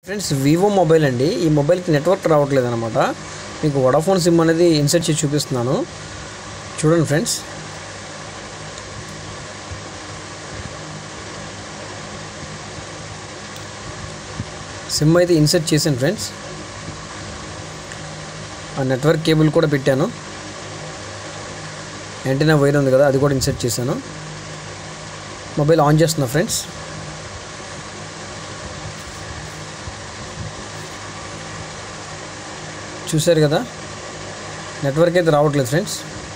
Friends Vivo mobile అండి. ఈ మొబైల్కి నెట్వర్క్ రావట్లేదు అనమాట. మీకు వోడాఫోన్ సిమ్ అనేది ఇన్సర్ట్ చేసి చూపిస్తున్నాను, చూడండి ఫ్రెండ్స్. సిమ్ అయితే ఇన్సర్ట్ చేశాను ఫ్రెండ్స్. ఆ నెట్వర్క్ కేబుల్ కూడా పెట్టాను. యాంటీనా వైర్ ఉంది కదా, అది కూడా ఇన్సర్ట్ చేశాను. మొబైల్ ఆన్ చేస్తున్నా ఫ్రెండ్స్. చూశారు కదా, నెట్వర్క్ అయితే రావట్లేదు ఫ్రెండ్స్.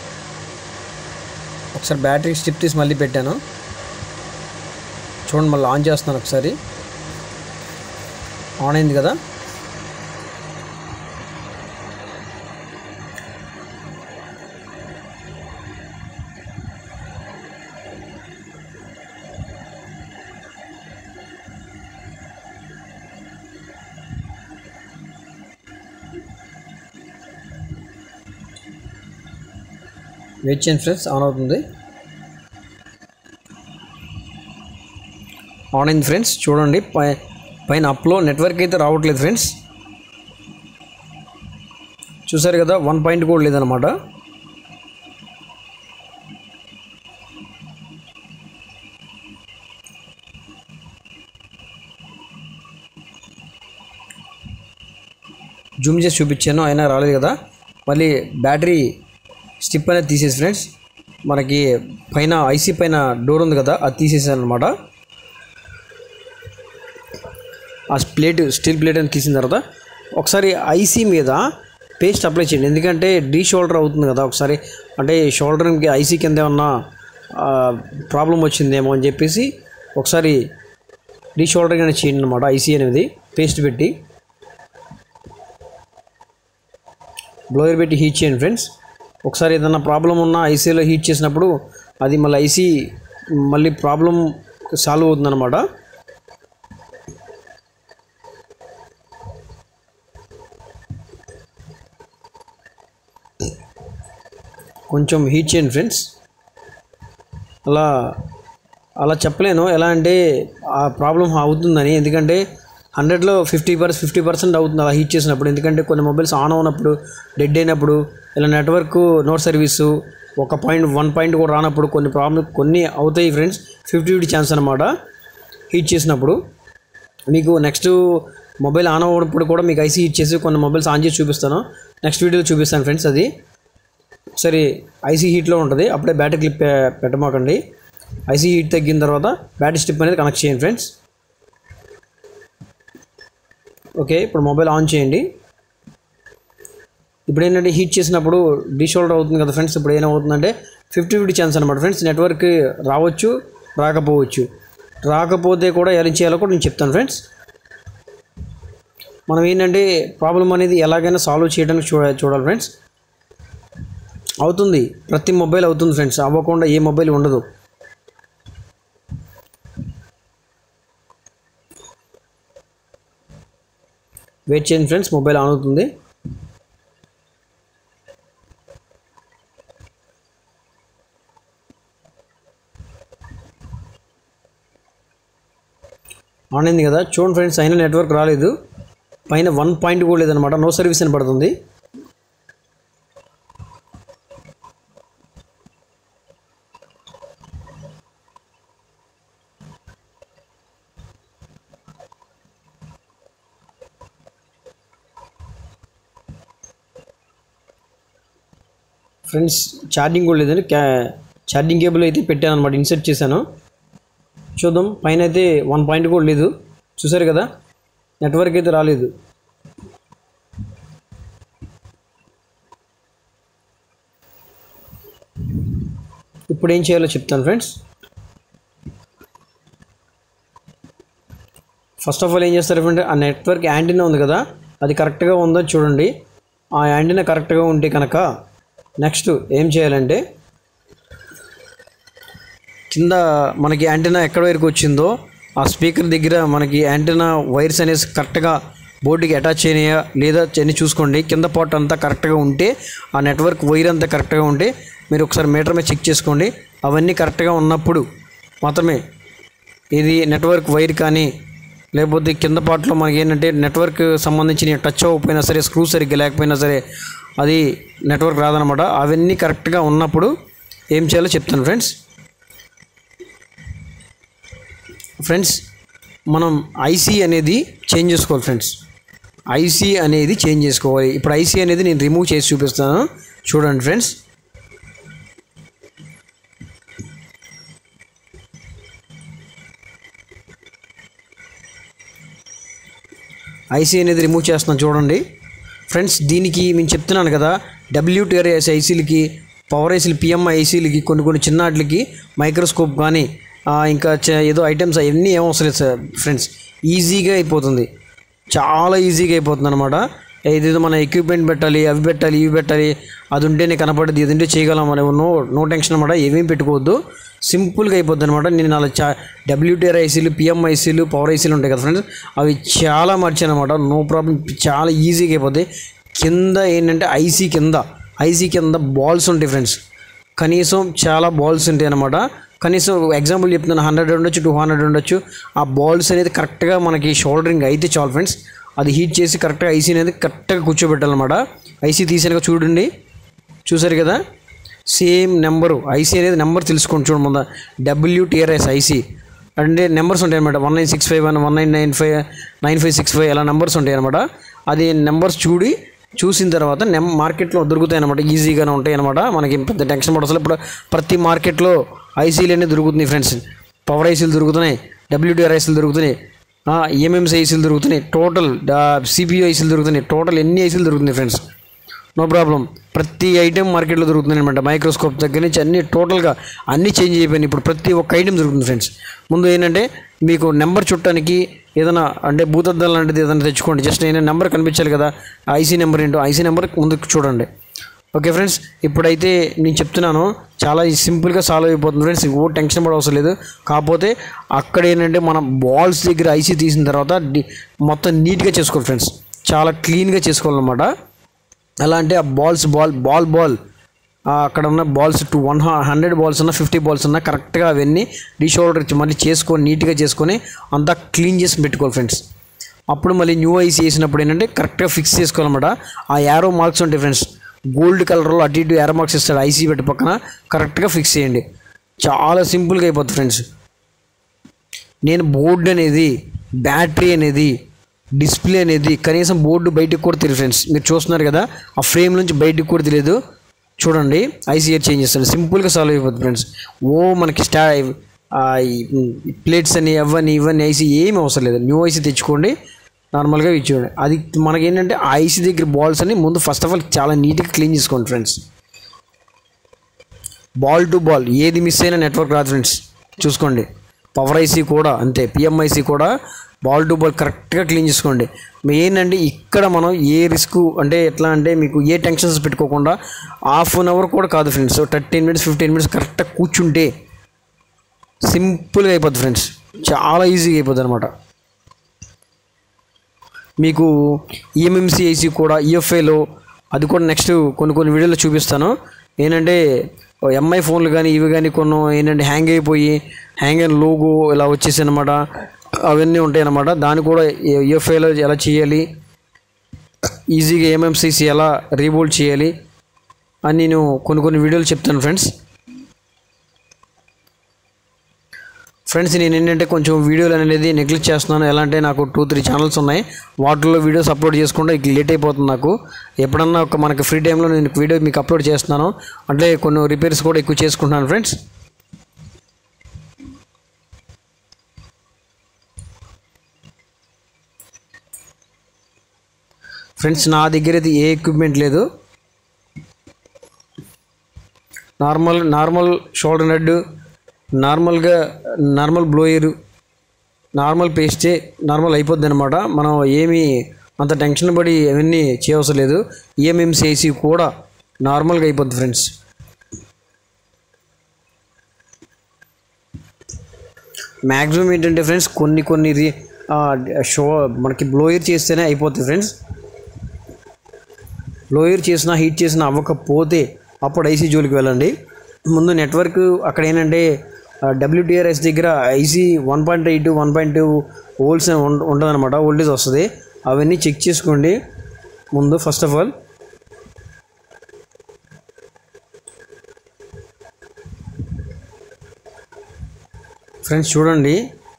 ఒకసారి బ్యాటరీ స్ట్రిప్ తీసి మళ్ళీ పెట్టాను, చూడండి. మళ్ళీ ఆన్ చేస్తున్నాను ఒకసారి. ఆన్ అయింది కదా. వెయిట్ చేయండి ఫ్రెండ్స్, ఆన్ అవుతుంది. ఆన్ అయింది ఫ్రెండ్స్. చూడండి, పైన అప్లో నెట్వర్క్ అయితే రావట్లేదు ఫ్రెండ్స్. చూసారు కదా, 1 పాయింట్ కూడా లేదనమాట. జూమ్ చేసి చూపించాను, అయినా రాలేదు కదా. మళ్ళీ బ్యాటరీ స్టిప్ అనేది తీసేసి ఫ్రెండ్స్, మనకి పైన ఐసీ పైన డోర్ ఉంది కదా, అది తీసేసాను అనమాట. ఆ స్టీల్ ప్లేట్ అని తీసిన తర్వాత ఒకసారి ఐసీ మీద పేస్ట్ అప్లై చేయండి. ఎందుకంటే డీ షోల్డర్ అవుతుంది కదా. ఒకసారి అంటే షోల్డర్కి ఐసీ కింద ఏమన్నా ప్రాబ్లం వచ్చిందేమో అని చెప్పేసి ఒకసారి డీ షోల్డర్ కానీ చేయండి అనమాట. ఐసీ అనేది పేస్ట్ పెట్టి బ్లోయర్ పెట్టి హీట్ చేయండి ఫ్రెండ్స్. ఒకసారి ఏదైనా ప్రాబ్లం ఉన్నా ఐసీలో హీట్ చేసినప్పుడు అది మళ్ళీ ఐసీ మళ్ళీ ప్రాబ్లం సాల్వ్ అవుతుందన్నమాట. కొంచెం హీట్ చేయండి ఫ్రెండ్స్. అలా చెప్పలేను ఎలా అంటే ఆ ప్రాబ్లం అవుతుందని. ఎందుకంటే 100లో 50% అవుతుంది అలా హీట్ చేసినప్పుడు. ఎందుకంటే కొన్ని మొబైల్స్ ఆన్ అవునప్పుడు, డెడ్ అయినప్పుడు, ఇలా నెట్వర్క్ నో సర్వీసు, 1 పాయింట్ కూడా రానప్పుడు కొన్ని అవుతాయి ఫ్రెండ్స్. 50-50 ఛాన్స్ అనమాట హీట్ చేసినప్పుడు. మీకు నెక్స్ట్ మొబైల్ ఆన్ అవ్వప్పుడు కూడా మీకు ఐసీ హీట్ చేసి కొన్ని మొబైల్స్ ఆన్ చేసి చూపిస్తాను, నెక్స్ట్ వీడియోలో చూపిస్తాను ఫ్రెండ్స్. అది ఒకసారి ఐసీ హీట్లో ఉంటుంది, అప్పుడే బ్యాటరీ క్లిప్ పెట్టమాకండి. ఐసీ హీట్ తగ్గిన తర్వాత బ్యాటరీ స్ట్రిప్ అనేది కనెక్ట్ చేయండి ఫ్రెండ్స్. ఓకే, ఇప్పుడు మొబైల్ ఆన్ చేయండి. ఇప్పుడు ఏంటంటే హీట్ చేసినప్పుడు డీషోల్డర్ అవుతుంది కదా ఫ్రెండ్స్. ఇప్పుడు ఏమవుతుందంటే 50-50 ఛాన్స్ అనమాట ఫ్రెండ్స్. నెట్వర్క్ రావచ్చు, రాకపోవచ్చు. రాకపోతే కూడా ఎలా చేయాలో కూడా నేను చెప్తాను ఫ్రెండ్స్. మనం ఏంటంటే ప్రాబ్లం అనేది ఎలాగైనా సాల్వ్ చేయడానికి చూడాలి ఫ్రెండ్స్. అవుతుంది, ప్రతి మొబైల్ అవుతుంది ఫ్రెండ్స్. అవ్వకుండా ఏ మొబైల్ ఉండదు. వెయిట్ చేయండి ఫ్రెండ్స్, మొబైల్ ఆన్ అవుతుంది. ఆన్ అయింది కదా, చూడండి ఫ్రెండ్స్. అయినా నెట్వర్క్ రాలేదు, పైన 1 పాయింట్ కూడా లేదనమాట. నో సర్వీస్ అని పడుతుంది. ఫ్రెండ్స్ ఛార్జింగ్ కూడా లేదండి. ఛార్జింగ్ కేబుల్ అయితే పెట్టాను అనమాట, ఇన్సర్ట్ చేశాను. చూద్దాం, పైన అయితే 1 పాయింట్ కూడా లేదు. చూసారు కదా, నెట్వర్క్ అయితే రాలేదు. ఇప్పుడు ఏం చేయాలో చెప్తాను ఫ్రెండ్స్. ఫస్ట్ ఆఫ్ ఆల్ ఏం చేస్తారు ఫ్రెండ్, ఆ నెట్వర్క్ యాంటీనా ఉంది కదా, అది కరెక్ట్గా ఉందో చూడండి. ఆ యాంటీనా కరెక్ట్గా ఉంటే కనుక నెక్స్ట్ ఏం చేయాలంటే, కింద మనకి యాంటీనా ఎక్కడ వరకు వచ్చిందో ఆ స్పీకర్ దగ్గర మనకి యాంటీనా వైర్స్ అనేసి కరెక్ట్గా బోర్డుకి అటాచ్ అయినాయా లేదా అని చూసుకోండి. కింద పార్ట్ అంతా కరెక్ట్గా ఉంటే, ఆ నెట్వర్క్ వైర్ అంతా కరెక్ట్గా ఉంటే మీరు ఒకసారి మీటర్ మీద చెక్ చేసుకోండి. అవన్నీ కరెక్ట్గా ఉన్నప్పుడు మాత్రమే ఇది నెట్వర్క్ వైర్ కానీ లేకపోతే కింద పార్ట్లో మనకి ఏంటంటే నెట్వర్క్ సంబంధించిన టచ్ అవ్వకపోయినా సరే, స్క్రూ సరిగ్గా లేకపోయినా సరే అది నెట్వర్క్ రాదనమాట. అవన్నీ కరెక్ట్గా ఉన్నప్పుడు ఏం చేయాలో చెప్తాను ఫ్రెండ్స్. మనం ఐసీ అనేది చేంజ్ చేసుకోవాలి ఫ్రెండ్స్. ఐసీ అనేది చేంజ్ చేసుకోవాలి. ఇప్పుడు ఐసీ అనేది నేను రిమూవ్ చేసి చూపిస్తాను, చూడండి ఫ్రెండ్స్. ఐసీ అనేది రిమూవ్ చేస్తున్నాను చూడండి ఫ్రెండ్స్. దీనికి నేను చెప్తున్నాను కదా, WTR IC ఐసీలకి, పవర్ ఐసీలు, PMI ఐసీలకి, కొన్ని చిన్న వాటికి మైక్రోస్కోప్ కానీ ఇంకా ఏదో ఐటమ్స్ అవన్నీ ఏం అవసరం లేదు సార్ ఫ్రెండ్స్. ఈజీగా అయిపోతుంది, చాలా ఈజీగా అయిపోతుంది అనమాట. ఏదేదో మన ఎక్విప్మెంట్ పెట్టాలి, అవి పెట్టాలి, ఇవి పెట్టాలి, అది ఉంటేనే కనపడదు, ఇది ఉంటే చేయగలం అనే నో టెన్షన్ అనమాట. ఏమేమి పెట్టుకోవద్దు, సింపుల్గా అయిపోద్ది అనమాట. నేను అలా WTR ఐసీలు, PMI ఐసీలు, పవర్ ఐసీలు ఉంటాయి కదా ఫ్రెండ్స్, అవి చాలా మర్చాను అనమాట. నో ప్రాబ్లం, చాలా ఈజీగా అయిపోతాయి. కింద ఏంటంటే ఐసీ కింద బాల్స్ ఉంటాయి ఫ్రెండ్స్. కనీసం చాలా బాల్స్ ఉంటాయి అనమాట. కనీసం ఎగ్జాంపుల్ చెప్తున్నాను, 100 ఉండొచ్చు, 200 ఉండొచ్చు. ఆ బాల్స్ అనేది కరెక్ట్గా మనకి షోల్డరింగ్ అయితే చాలు ఫ్రెండ్స్. అది హీట్ చేసి కరెక్ట్గా ఐసీ అనేది కరెక్ట్గా కూర్చోబెట్టాలన్నమాట. ఐసీ తీసాక చూడండి, చూసారు కదా, సేమ్ నెంబరు ఐసీ అనేది నెంబర్ తెలుసుకోండి. చూడండి ముందు WTR ఐసీ అంటే నెంబర్స్ ఉంటాయి అనమాట. 19651, 1995, 9565 అలా నెంబర్స్ ఉంటాయి అనమాట. అది నెంబర్స్ చూసిన తర్వాత మార్కెట్లో దొరుకుతాయి అనమాట. ఈజీగానే ఉంటాయి అనమాట. మనకి పెద్ద టెన్షన్ పడదు. ఇప్పుడు ప్రతి మార్కెట్లో ఐసీలు అనేది దొరుకుతున్నాయి ఫ్రెండ్స్. పవర్ ఐసీలు దొరుకుతున్నాయి, WTR ఐసీలు దొరుకుతున్నాయి, MMC ఐసీలు దొరుకుతున్నాయి, టోటల్ CPU ఐసీలు దొరుకుతున్నాయి. టోటల్ ఎన్ని ఐసీలు దొరుకుతున్నాయి ఫ్రెండ్స్, నో ప్రాబ్లం. ప్రతి ఐటెం మార్కెట్లో దొరుకుతుంది అనమాట. మైక్రోస్కోప్ దగ్గర నుంచి అన్ని టోటల్గా అన్నీ చేంజ్ అయిపోయినాయి. ఇప్పుడు ప్రతి ఒక్క ఐటెం దొరుకుతుంది ఫ్రెండ్స్. ముందు ఏంటంటే మీకు నెంబర్ చుట్టానికి ఏదైనా అంటే భూతద్దాలు లాంటిది ఏదైనా తెచ్చుకోండి. జస్ట్ ఏంటంటే నెంబర్ కనిపించాలి కదా, ఐసీ నెంబర్ ఏంటో, ఐసీ నెంబర్ ముందుకు చూడండి. ఓకే ఫ్రెండ్స్, ఇప్పుడైతే నేను చెప్తున్నాను, చాలా సింపుల్గా సాల్వ్ అయిపోతుంది ఫ్రెండ్స్. ఓ టెన్షన్ పడ అవసరం లేదు. కాకపోతే అక్కడ ఏంటంటే మనం బాల్స్ దగ్గర ఐసీ తీసిన తర్వాత మొత్తం నీట్గా చేసుకోవాలి ఫ్రెండ్స్. చాలా క్లీన్గా చేసుకోవాలన్నమాట. ఎలా అంటే ఆ బాల్ అక్కడ ఉన్న బాల్స్ 100 బాల్స్ ఉన్నా, 50 బాల్స్ ఉన్నా కరెక్ట్గా అవన్నీ డీషోల్డర్ మళ్ళీ చేసుకొని నీట్గా చేసుకొని అంతా క్లీన్ చేసి పెట్టుకోవాలి ఫ్రెండ్స్. అప్పుడు మళ్ళీ న్యూ ఐసీ వేసినప్పుడు ఏంటంటే కరెక్ట్గా ఫిక్స్ చేసుకోవాలన్నమాట. ఆ యారో మార్క్స్ ఉంటాయి ఫ్రెండ్స్, గోల్డ్ కలర్లో అటు ఇటు యారో మార్క్స్ ఇస్తాడు ఐసీ పెట్టి పక్కన, కరెక్ట్గా ఫిక్స్ చేయండి. చాలా సింపుల్గా అయిపోతుంది ఫ్రెండ్స్. నేను బోర్డు అనేది, బ్యాటరీ అనేది, డిస్ప్లే అనేది కనీసం బోర్డు బయటకు కూడా తెలియదు ఫ్రెండ్స్. మీరు చూస్తున్నారు కదా, ఆ ఫ్రేమ్ నుంచి బయటకు కూడా తెలియదు. చూడండి, ఐసీ చేంజ్ చేస్తాను, సింపుల్గా సాల్వ్ అయిపోతుంది ఫ్రెండ్స్. మనకి ప్లేట్స్ అని ఇవన్నీ ఐసీ ఏమి అవసరం లేదు. న్యూ ఐసీ తెచ్చుకోండి, నార్మల్గా ఇచ్చేయండి. అది మనకి ఏంటంటే ఆ ఐసీ దగ్గర బాల్స్ అని ముందు ఫస్ట్ ఆఫ్ ఆల్ చాలా నీట్గా క్లీన్ చేసుకోండి ఫ్రెండ్స్. బాల్ టు బాల్ ఏది మిస్ అయినా నెట్వర్క్ రాదు ఫ్రెండ్స్, చూసుకోండి. పవర్ ఐసీ కూడా అంతే, PMI ఐసీ కూడా బాల్ టు బాల్ కరెక్ట్గా క్లీన్ చేసుకోండి. ఏంటంటే ఇక్కడ మనం ఏ రిస్క్ అంటే ఎట్లా అంటే మీకు ఏ టెన్షన్స్ పెట్టుకోకుండా హాఫ్ అన్ అవర్ కూడా కాదు ఫ్రెండ్స్, 13 మినిట్స్ 15 మినిట్స్ కరెక్ట్గా కూర్చుంటే సింపుల్గా అయిపోద్ది ఫ్రెండ్స్. చాలా ఈజీగా అయిపోద్ది అనమాట. మీకు MMC ఐసీ కూడా EFIలో అది కూడా నెక్స్ట్ కొన్ని వీడియోలో చూపిస్తాను. ఏంటంటే MI ఫోన్లు కానీ ఇవి కానీ కొన్ని ఏంటంటే హ్యాంగ్ అయిన లోగో ఇలా వచ్చేసి అనమాట, అవన్నీ ఉంటాయి అన్నమాట. దాన్ని కూడా EFIలో ఎలా చేయాలి, ఈజీగా MMCC ఎలా రీబోల్ట్ చేయాలి అని నేను కొన్ని వీడియోలు చెప్తాను ఫ్రెండ్స్. నేను ఏంటంటే కొంచెం వీడియోలు అనేది నెగ్లెక్ట్ చేస్తున్నాను. ఎలా అంటే నాకు 2-3 ఛానల్స్ ఉన్నాయి, వాటిల్లో వీడియోస్ అప్లోడ్ చేసుకుంటే లేట్ అయిపోతుంది నాకు. ఎప్పుడన్నా మనకి ఫ్రీ టైంలో నేను వీడియో మీకు అప్లోడ్ చేస్తున్నాను. అంటే కొన్ని రిపేర్స్ కూడా ఎక్కువ చేసుకుంటున్నాను ఫ్రెండ్స్. నా దగ్గర అయితే ఏ ఎక్విప్మెంట్ లేదు. నార్మల్ షోల్డర్ నడ్, నార్మల్ బ్లోయరు, నార్మల్ పేస్టే నార్మల్ అయిపోద్ది అనమాట. మనం ఏమీ అంత టెన్షన్ పడి అవన్నీ చేయవసరం లేదు. MMC ఐసీ కూడా నార్మల్గా అయిపోద్ది ఫ్రెండ్స్. మ్యాక్సిమం ఏంటంటే ఫ్రెండ్స్ కొన్ని మనకి బ్లోయర్ చేస్తేనే అయిపోతుంది ఫ్రెండ్స్. బ్లోయర్ చేసినా హీట్ చేసినా అవ్వకపోతే అప్పుడు ఐసీ జోలికి వెళ్ళండి. ముందు నెట్వర్క్ అక్కడ ఏంటంటే WTR ఐసీ దగ్గర ఐసీ 1.8, 1.2 హోల్స్ ఉండదన్నమాట, వోల్టేజ్ వస్తుంది. అవన్నీ చెక్ చేసుకోండి ముందు ఫస్ట్ ఆఫ్ ఆల్. ఫ్రెండ్స్ చూడండి,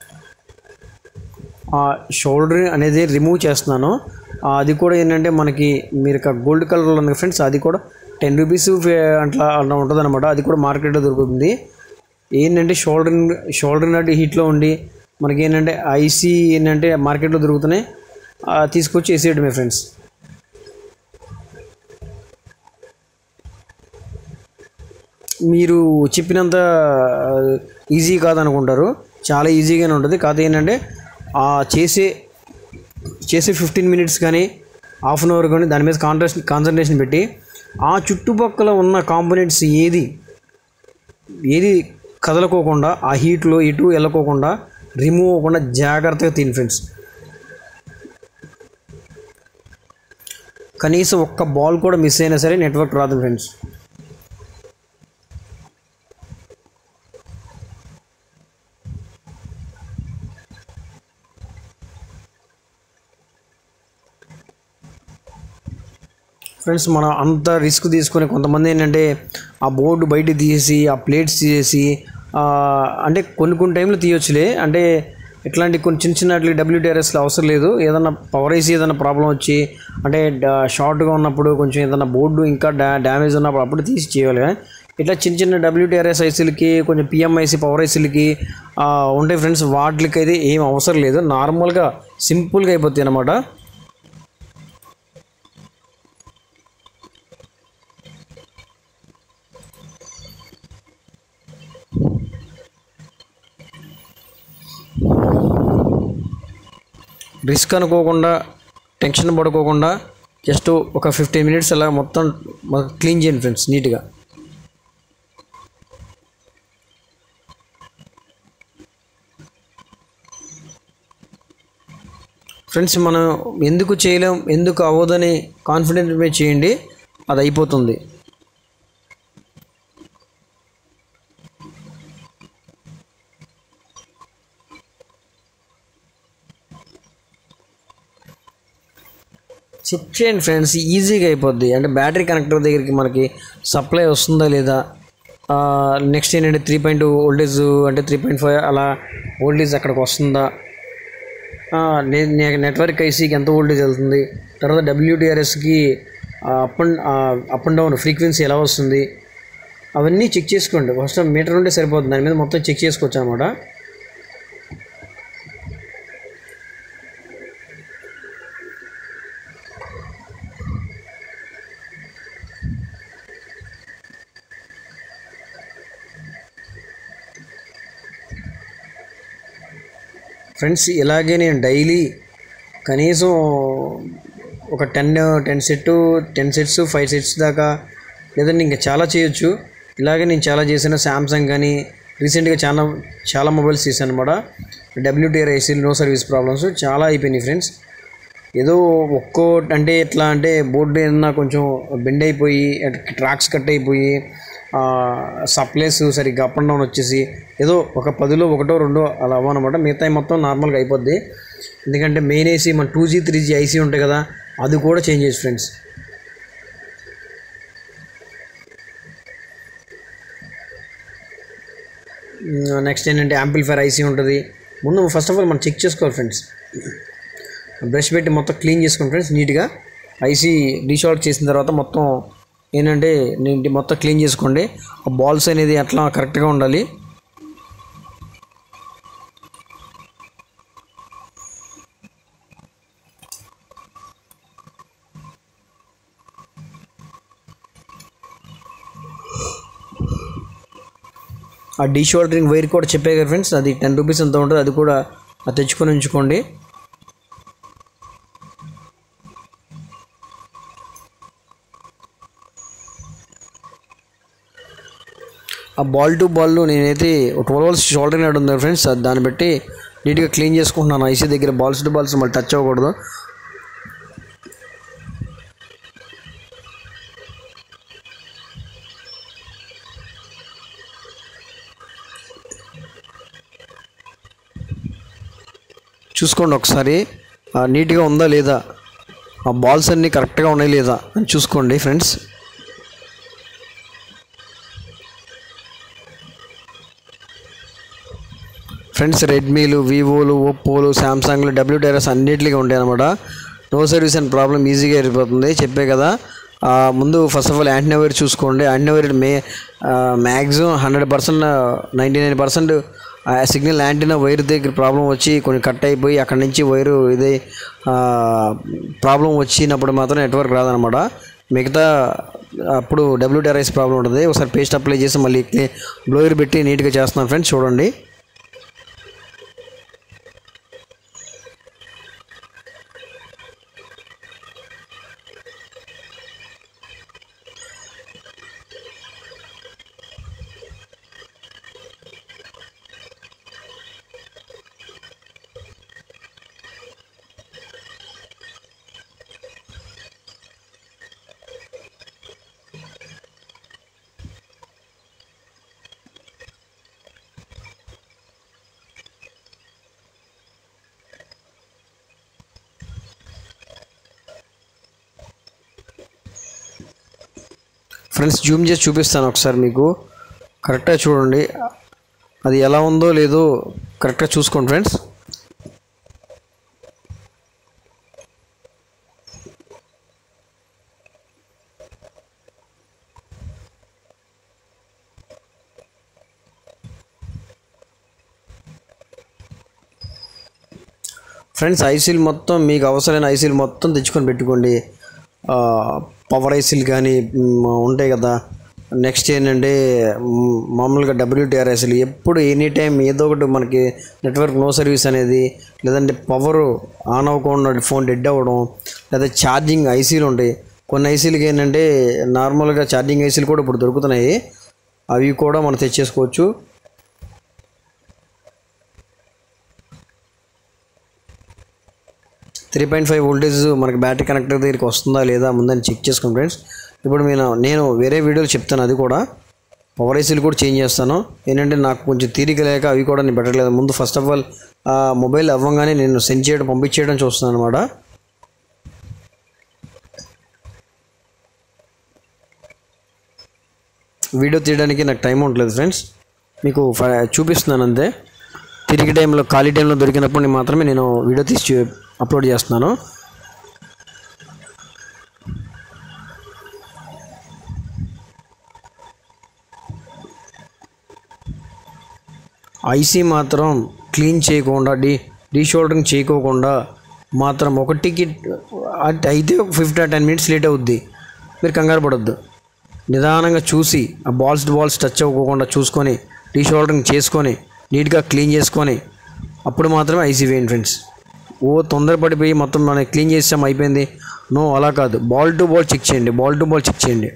షోల్డర్ అనేది రిమూవ్ చేస్తున్నాను. అది కూడా ఏంటంటే మనకి మీరు గోల్డ్ కలర్లో ఉంది ఫ్రెండ్స్, అది కూడా 10 రూపీస్ అట్లా ఉంటుంది అనమాట. అది కూడా మార్కెట్లో దొరుకుతుంది. ఏంటంటే షోల్డర్ నట్ హీట్లో ఉండి మనకి ఏంటంటే ఐసీ ఏంటంటే మార్కెట్లో దొరుకుతున్నాయి, తీసుకొచ్చి వేసేయడమే ఫ్రెండ్స్. మీరు చెప్పినంత ఈజీ కాదనుకుంటారు, చాలా ఈజీగానే ఉంటుంది. కాదు ఏంటంటే చేసే 15 మినిట్స్ కానీ హాఫ్ అన్ అవర్ కానీ దాని మీద కాన్సన్ట్రేషన్ పెట్టి ఆ చుట్టుపక్కల ఉన్న కాంపోనెంట్స్ ఏది కదలకోకుండా, ఆ హీట్లో ఇటు వెళ్ళకోకుండా, రిమూవ్ అవ్వకుండా జాగ్రత్తగా తిని ఫ్రెండ్స్. కనీసం ఒక్క బాల్ కూడా మిస్ అయినా సరే నెట్వర్క్ రాదు ఫ్రెండ్స్. ఫ్రెండ్స్ మనం అంత రిస్క్ తీసుకొని కొంతమంది ఏంటంటే ఆ బోర్డు బయట తీసేసి ఆ ప్లేట్స్ తీసేసి అంటే కొన్ని టైంలో తీయొచ్చులే, అంటే ఇట్లాంటి కొన్ని చిన్న WTRSలో అవసరం లేదు. ఏదైనా పవర్ ఐసీ ఏదైనా ప్రాబ్లం వచ్చి అంటే షార్ట్గా ఉన్నప్పుడు కొంచెం ఏదైనా బోర్డు ఇంకా డ్యామేజ్ ఉన్నప్పుడు అప్పుడు తీసి చేయాలి. ఇట్లా చిన్న WTRS ఐసీలకి కొంచెం PMIC పవర్ ఐసీలకి ఉంటాయి ఫ్రెండ్స్, వాటికి అయితే ఏం అవసరం లేదు, నార్మల్గా సింపుల్గా అయిపోతాయి అన్నమాట. రిస్క్ అనుకోకుండా, టెన్షన్ పడుకోకుండా జస్ట్ ఒక 15 మినిట్స్ అలా మొత్తం క్లీన్ చేయండి ఫ్రెండ్స్ నీట్గా. ఫ్రెండ్స్ మనం ఎందుకు చేయలేం, ఎందుకు అవ్వదని కాన్ఫిడెంట్ మీద చేయండి, అది అయిపోతుంది. చెక్ చేయండి ఫ్రెండ్స్, ఈజీగా అయిపోద్ది. అంటే బ్యాటరీ కనెక్టర్ దగ్గరికి మనకి సప్లై వస్తుందా లేదా, నెక్స్ట్ ఏంటంటే 3.2 వోల్టేజ్ అంటే 3.5 అలా వోల్టేజ్ అక్కడికి వస్తుందా, నెట్వర్క్ ఐసీకి ఎంత వోల్టేజ్ వెళ్తుంది, తర్వాత WTRSకి అప్ అండ్ డౌన్ ఫ్రీక్వెన్సీ ఎలా వస్తుంది, అవన్నీ చెక్ చేసుకోండి. ఫస్ట్ మీటర్ ఉంటే సరిపోతుంది, దాని మీద మొత్తం చెక్ చేసుకోవచ్చు అనమాట. ఫ్రెండ్స్ ఇలాగే నేను డైలీ కనీసం ఒక 10 సెట్స్ 5 సెట్స్ దాకా, లేదంటే ఇంకా చాలా చేయొచ్చు. ఇలాగే నేను చాలా చేశాను. శాంసంగ్ కానీ రీసెంట్గా చాలా మొబైల్స్ తీసాను అనమాట. WTR ఐసీలు నో సర్వీస్ ప్రాబ్లమ్స్ చాలా అయిపోయినాయి ఫ్రెండ్స్. ఏదో అంటే ఎట్లా అంటే బోర్డు ఏదన్నా కొంచెం బెండ్ అయిపోయి, ట్రాక్స్ కట్ అయిపోయి, సప్లైస్ సరిగ్గా అప్ అండ్ డౌన్ వచ్చేసి ఏదో ఒక 10లో 1, 2 అలా అవ్వనమాట. మిగతా మొత్తం నార్మల్గా అయిపోద్ది. ఎందుకంటే మెయిన్ ఏసీ మన 2G 3G ఐసీ ఉంటాయి కదా, అది కూడా చేంజ్ చేయొచ్చు ఫ్రెండ్స్. నెక్స్ట్ ఏంటంటే యాంప్లిఫైర్ ఐసీ ఉంటుంది. ముందు ఫస్ట్ ఆఫ్ ఆల్ మనం చెక్ చేసుకోవాలి ఫ్రెండ్స్. బ్రష్ పెట్టి మొత్తం క్లీన్ చేసుకోండి ఫ్రెండ్స్ నీట్గా. ఐసీ డీషార్ట్ చేసిన తర్వాత మొత్తం ఏంటంటే మొత్తం క్లీన్ చేసుకోండి. ఆ బాల్స్ అనేది అట్లా కరెక్ట్గా ఉండాలి. ఆ డీషోల్డరింగ్ వైర్ కూడా చెప్పే కదా ఫ్రెండ్స్, అది 10 రూపీస్ ఎంత ఉంటుంది, అది కూడా తెచ్చుకొని ఉంచుకోండి. ఆ బాల్ టు బాల్ నేనైతే 12 hours షోల్డరింగ్ నట్ ఉంది ఫ్రెండ్స్, దాన్ని బట్టి నీట్గా క్లీన్ చేసుకుంటున్నాను. ఐసీ దగ్గర బాల్స్ టు బాల్స్ మళ్ళీ టచ్ అవ్వకూడదు. చూసుకోండి ఒకసారి నీట్గా ఉందా లేదా, ఆ బాల్స్ అన్నీ కరెక్ట్గా ఉన్నాయి లేదా అని చూసుకోండి ఫ్రెండ్స్. ఫ్రెండ్స్ రెడ్మీలు, వివోలు, ఒప్పోలు, శాంసంగ్లు, WTR IC అన్నిటికీ ఉంటాయి అనమాట. నో సర్వీస్ అండ్ ప్రాబ్లం ఈజీగా వెళ్ళిపోతుంది. చెప్పే కదా. ముందు ఫస్ట్ ఆఫ్ ఆల్ యాంటీవైర్ చూసుకోండి. Antenna wire maximum 100%, 99% signal antenna wire దగ్గర ప్రాబ్లం వచ్చి కొన్ని కట్ అయిపోయి అక్కడి నుంచి వైరు ఇదే ప్రాబ్లం వచ్చినప్పుడు మాత్రం నెట్వర్క్ రాదనమాట. మిగతా అప్పుడు WTR IC ప్రాబ్లం ఉంటుంది. ఒకసారి పేస్ట్ అప్లై చేసి మళ్ళీ బ్లోయర్ పెట్టి నీట్గా చేస్తున్నాను ఫ్రెండ్స్, చూడండి. ఫ్రెండ్స్ జూమ్ చేసి చూపిస్తాను ఒకసారి మీకు, కరెక్ట్గా చూడండి. అది ఎలా ఉందో లేదో కరెక్ట్గా చూసుకోండి ఫ్రెండ్స్. ఫ్రెండ్స్ ఐసీలు మొత్తం మీకు అవసరమైన ఐసీలు మొత్తం తెచ్చుకొని పెట్టుకోండి. పవర్ ఐసీలు కానీ ఉంటాయి కదా. నెక్స్ట్ ఏంటంటే మామూలుగా WTR ICలు ఎప్పుడు ఎనీ టైం ఏదో ఒకటి మనకి నెట్వర్క్ నో సర్వీస్ అనేది, లేదంటే పవర్ ఆన్ అవ్వకుండా ఫోన్ డెడ్ అవ్వడం, లేదా ఛార్జింగ్ ఐసీలు ఉంటాయి. కొన్ని ఐసీలకి ఏంటంటే నార్మల్గా ఛార్జింగ్ ఐసీలు కూడా ఇప్పుడు దొరుకుతున్నాయి, అవి కూడా మనం తెచ్చేసుకోవచ్చు. త్రీ 3.5 వోల్టేజ్ మనకి బ్యాటరీ కనెక్టర్ దగ్గరికి వస్తుందా లేదా ముందని చెక్ చేసుకోండి ఫ్రెండ్స్. ఇప్పుడు నేను వేరే వీడియోలు చెప్తాను, అది కూడా పవర్ ఐసీలు కూడా చేంజ్ చేస్తాను. ఏంటంటే నాకు కొంచెం తీరిక లేక అవి కూడా నేను పెట్టలేదు. ముందు ఫస్ట్ ఆఫ్ ఆల్ మొబైల్ అవ్వగానే నేను సెండ్ చేయడం పంపించేయడం చూస్తున్నాను అనమాట. వీడియో తీయడానికి నాకు టైం ఉండలేదు ఫ్రెండ్స్, మీకు చూపిస్తున్నాను అంతే. తిరిగి టైంలో ఖాళీ టైంలో దొరికినప్పుడు మాత్రమే నేను వీడియో తీసి అప్లోడ్ చేస్తున్నాను. ఐసీ మాత్రం క్లీన్ చేయకుండా డీషోల్డరింగ్ చేయకోకుండా మాత్రం ఒకటికి అయితే 5-10 మినిట్స్ లేట్ అవుద్ది. మీరు కంగారు పడొద్దు, నిదానంగా చూసి ఆ బాల్స్ టచ్ అవ్వకుండా చూసుకొని డీషోల్డరింగ్ చేసుకొని నీట్గా క్లీన్ చేసుకొని అప్పుడు మాత్రమే ఐసీ వేయండి ఫ్రెండ్స్. తొందరపడిపోయి మొత్తం మనం క్లీన్ చేసాం అయిపోయింది, నో, అలా కాదు. బాల్ టు బాల్ చెక్ చేయండి.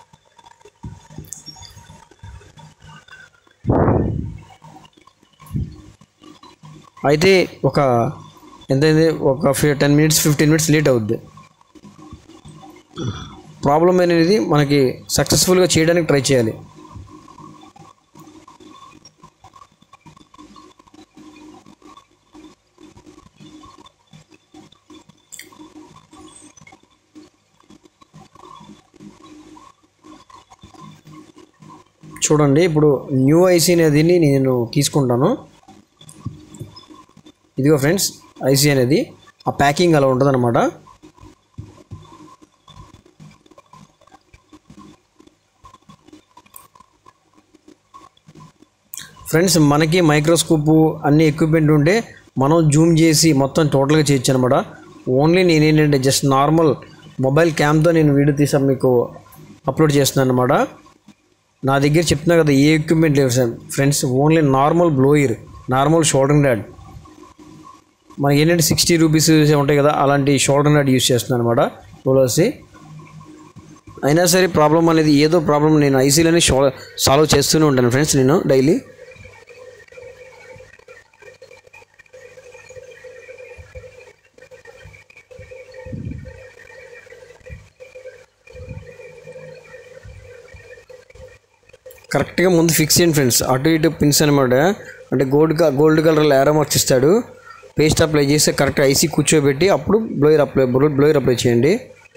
అయితే ఎంతైంది, ఒక 10 మినిట్స్ 15 మినిట్స్ లేట్ అవుద్ది. ప్రాబ్లం అనేది మనకి సక్సెస్ఫుల్గా చేయడానికి ట్రై చేయాలి. చూడండి, ఇప్పుడు న్యూ ఐసీ అనేది నేను తీసుకుంటాను. ఇదిగో ఫ్రెండ్స్ ఐసీ అనేది ఆ ప్యాకింగ్ అలా ఉంటుంది అనమాట. ఫ్రెండ్స్ మనకి మైక్రోస్కోపు అన్ని ఎక్విప్మెంట్ ఉంటే మనం జూమ్ చేసి మొత్తం టోటల్గా చేయొచ్చు అనమాట. ఓన్లీ నేనేంటంటే జస్ట్ నార్మల్ మొబైల్ క్యామ్తో నేను వీడియో తీసాను మీకు అప్లోడ్ చేస్తున్నాను అనమాట. నా దగ్గర చెప్తున్నా కదా ఏ ఎక్విప్మెంట్ లేవు friends, only normal blower, normal soldering rod. మనకి ఏంటంటే 60 రూపీస్ ఉంటాయి కదా, అలాంటి షోల్డరింగ్ ర్యాడ్ యూస్ చేస్తున్నాను అనమాట. పోలోసి అయినా సరే ప్రాబ్లం అనేది ఏదో ప్రాబ్లం నేను ఐసీలోనే సాల్వ్ చేస్తూనే ఉంటాను ఫ్రెండ్స్ నేను డైలీ. కరెక్ట్గా ముందు ఫిక్స్ చేయండి ఫ్రెండ్స్, అటు ఇటు పిన్స్ అనమాట. అంటే గోల్డ్ కలర్ యారో మార్క్స్ ఇస్తాడు, పేస్ట్ అప్లై చేసి కరెక్ట్ ఐసీ కూర్చోబెట్టి అప్పుడు బ్లోయర్ అప్లై చేయండి.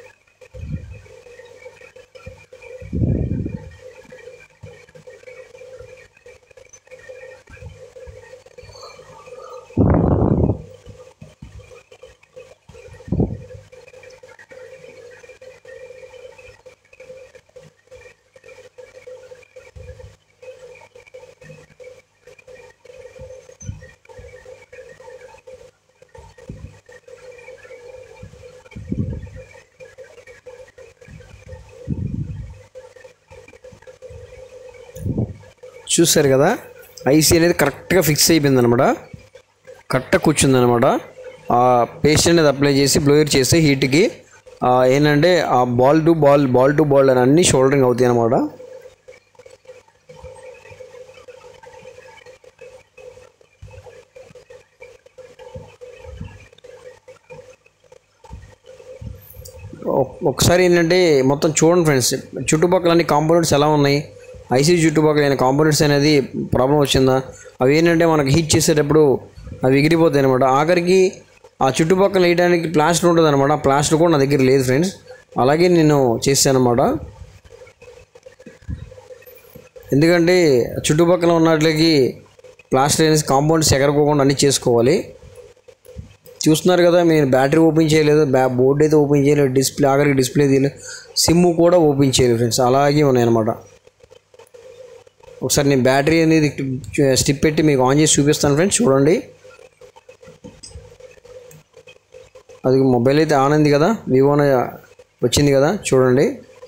చూసారు కదా, ఐసీ అనేది కరెక్ట్గా ఫిక్స్ అయిపోయిందనమాట, కరెక్ట్గా కూర్చుందనమాట. ఆ పేస్ట్ అనేది అప్లై చేసి బ్లోయర్ చేస్తే హీట్కి ఏంటంటే ఆ బాల్ టు బాల్ అని అన్నీ షోల్డరింగ్ అవుతాయి అన్నమాట. ఒకసారి ఏంటంటే మొత్తం చూడండి ఫ్రెండ్స్, చుట్టుపక్కల అన్ని కాంపోనెంట్స్ ఎలా ఉన్నాయి, ఐసీ చుట్టుపక్కల అయిన కాంపోనెంట్స్ అనేది ప్రాబ్లం వచ్చిందా, అవి ఏంటంటే మనకి హీట్ చేసేటప్పుడు అవి ఎగిరిపోతాయి అనమాట. ఆఖరికి ఆ చుట్టుపక్కల వేయడానికి ప్లాస్టర్ ఉంటుంది అనమాట, ప్లాస్టర్ కూడా నా దగ్గర లేదు ఫ్రెండ్స్, అలాగే నేను చేశాను అనమాట. ఎందుకంటే చుట్టుపక్కల ఉన్నట్లకి ప్లాస్టర్ అనేసి కాంపౌండ్స్ ఎగరకోకుండా అన్నీ చేసుకోవాలి. చూస్తున్నారు కదా, మీరు బ్యాటరీ ఓపెన్ చేయలేదు, బోర్డు అయితే ఓపెన్ చేయలేదు, డిస్ప్లే ఆఖరికి డిస్ప్లే తీయలేదు, సిమ్ కూడా ఓపెన్ చేయలేదు ఫ్రెండ్స్, అలాగే ఉన్నాయన్నమాట. ఒకసారి నేను బ్యాటరీ అనేది స్టిప్ పెట్టి మీకు ఆన్ చేసి చూపిస్తాను ఫ్రెండ్స్, చూడండి. అది మొబైల్ అయితే ఆన్ అయింది కదా, వివోనే వచ్చింది కదా, చూడండి.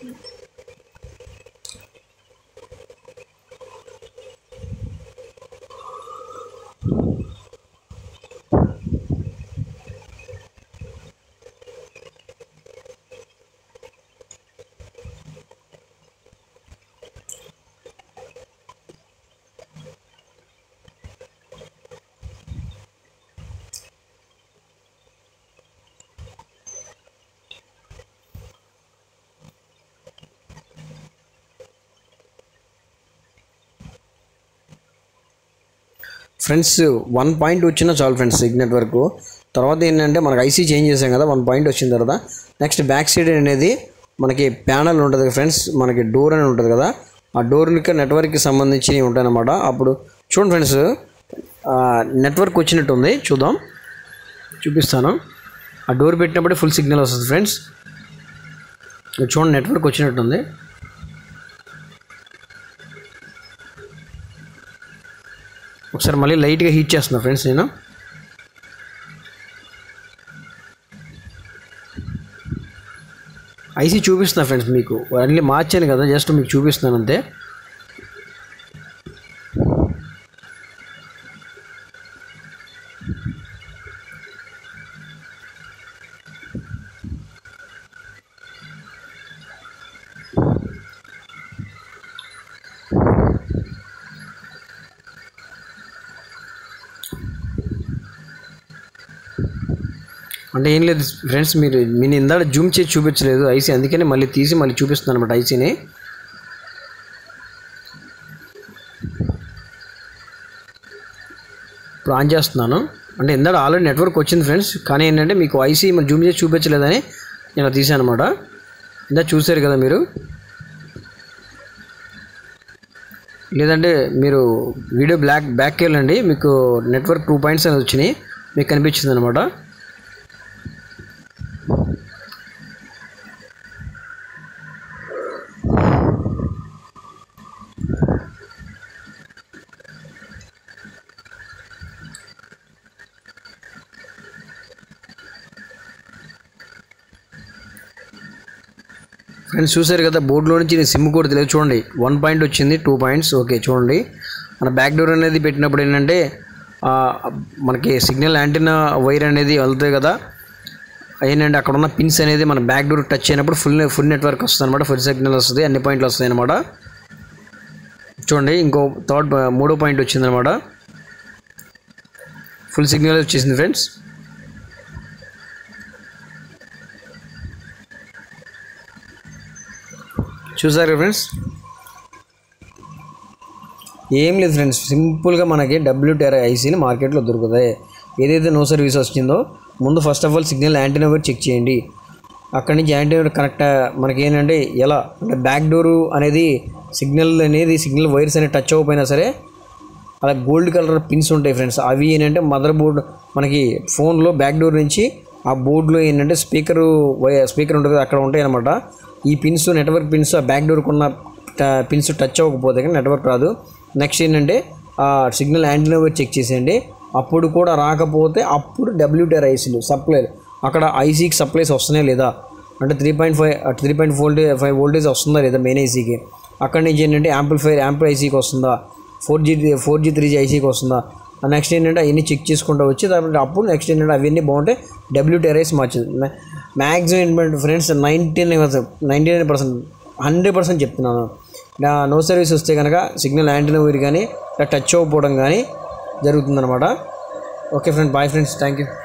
ఫ్రెండ్స్ 1 పాయింట్ వచ్చినా చాలు ఫ్రెండ్స్ సిగ్నెట్ వరకు. తర్వాత ఏంటంటే మనకు ఐసీ చేంజ్ చేసాం కదా, 1 పాయింట్ వచ్చిన తర్వాత నెక్స్ట్ బ్యాక్ సైడ్ అనేది మనకి ప్యానల్ ఉంటుంది ఫ్రెండ్స్, మనకి డోర్ అని ఉంటుంది కదా, ఆ డోర్కి నెట్వర్క్కి సంబంధించి ఉంటాయి అన్నమాట. అప్పుడు చూడండి ఫ్రెండ్స్, నెట్వర్క్ వచ్చినట్టు ఉంది, చూపిస్తాను. ఆ డోర్ పెట్టినప్పుడే ఫుల్ సిగ్నల్ వస్తుంది ఫ్రెండ్స్, చూడండి నెట్వర్క్ వచ్చినట్టుంది. ఒకసారి మళ్ళీ లైట్గా హీట్ చేస్తున్నా ఫ్రెండ్స్, నేను ఐసీ చూపిస్తున్నా ఫ్రెండ్స్, మీకు అన్నీ మార్చాను కదా, జస్ట్ మీకు చూపిస్తున్నాను అంతే. అంటే ఏం లేదు ఫ్రెండ్స్, నేను ఇందాక జూమ్ చేసి చూపించలేదు ఐసీ, అందుకని మళ్ళీ తీసి మళ్ళీ చూపిస్తున్నాను అనమాట ఐసీని. ఇప్పుడు ఆన్ చేస్తున్నాను. అంటే ఇందాక ఆల్రెడీ నెట్వర్క్ వచ్చింది ఫ్రెండ్స్, కానీ ఏంటంటే మీకు ఐసీ మరి జూమ్ చేసి చూపించలేదని నేను తీసాను అనమాట. ఇందాక చూసారు కదా మీరు, లేదంటే మీరు వీడియో బ్యాక్కి వెళ్ళండి, మీకు నెట్వర్క్ 2 పాయింట్స్ అనేది వచ్చినాయి, మీకు కనిపించింది అనమాట. ఫ్రెండ్స్ చూసారు కదా, బోర్డులో నుంచి నేను సిమ్ కూడా తెలియదు, చూడండి 1 పాయింట్ వచ్చింది, 2 పాయింట్స్ ఓకే. చూడండి మన బ్యాక్ డోర్ అనేది పెట్టినప్పుడు ఏంటంటే మనకి సిగ్నల్ యాంటీనా వైర్ అనేది వెళ్తాయి కదా, ఏంటంటే అక్కడ ఉన్న పిన్స్ అనేది మన బ్యాక్ డోర్ టచ్ అయినప్పుడు ఫుల్ నెట్వర్క్ వస్తుంది అనమాట, ఫుల్ సిగ్నల్ వస్తుంది, అన్ని పాయింట్లు వస్తాయి అనమాట. చూడండి ఇంకో మూడో పాయింట్ వచ్చింది అనమాట, ఫుల్ సిగ్నల్ వచ్చేసింది ఫ్రెండ్స్. చూసారు ఫ్రెండ్స్, ఏం లేదు ఫ్రెండ్స్, సింపుల్గా మనకి WTR ఐసీని మార్కెట్లో దొరుకుతాయి. ఏదైతే నో సర్వీస్ వచ్చిందో ముందు first of all signal antenna wire check చేయండి. అక్కడి నుంచి యాంటీనా వైర్ కనెక్ట్ మనకి ఏంటంటే ఎలా అంటే బ్యాక్ డోరు అనేది సిగ్నల్ వైర్స్ అనేది టచ్ అవ్వకపోయినా సరే అలా గోల్డ్ కలర్ పిన్స్ ఉంటాయి ఫ్రెండ్స్. అవి ఏంటంటే మదర్ బోర్డ్ మనకి ఫోన్లో బ్యాక్ డోర్ నుంచి ఆ బోర్డులో ఏంటంటే స్పీకర్ ఉంటుంది అక్కడ ఉంటాయి అన్నమాట. ఈ పిన్స్ నెట్వర్క్ పిన్స్ ఆ బ్యాక్ డోర్కి ఉన్న పిన్స్ టచ్ అవ్వకపోతే కానీ నెట్వర్క్ రాదు. నెక్స్ట్ ఏంటంటే ఆ సిగ్నల్ యాంటీనా వైర్ చెక్ చేసేయండి. అప్పుడు కూడా రాకపోతే అప్పుడు WTR ICలు సప్లైలు అక్కడ ఐసీకి సప్లైస్ వస్తున్నాయి లేదా అంటే 3.5 వోల్టేజ్ వస్తుందా లేదా మెయిన్ ఐసీకి. అక్కడి నుంచి ఏంటంటే యాంప్లిఫైర్ ఐసీకి వస్తుందా, 4G 3G ఐసీకి వస్తుందా. నెక్స్ట్ ఏంటంటే అవన్నీ చెక్ చేసుకుంటూ వచ్చి తర్వాత అప్పుడు నెక్స్ట్ ఏంటంటే అవన్నీ బాగుంటే WTR IC మార్చింది. మ్యాక్సిమం ఏంటంటే ఫ్రెండ్స్ 99% 100% చెప్తున్నాను. నో సర్వీస్ వస్తే కనుక సిగ్నల్ యాంటీనా వైర్ కానీ టచ్ అవ్వకపోవడం కానీ జరుగుతుందన్నమాట. Okay friends, bye friends, thank you.